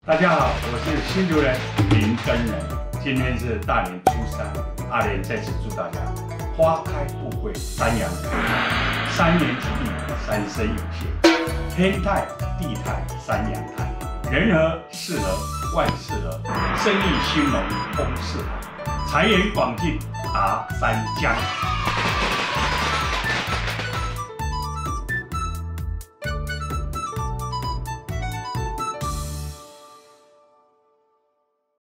大家好，我是新竹人林根仁，今天是大年初三，阿莲在此祝大家花开富贵三阳开，三年吉利三生有幸，天泰地泰三阳泰，人和事和万事和，生意兴隆通四海，财源广进达三江。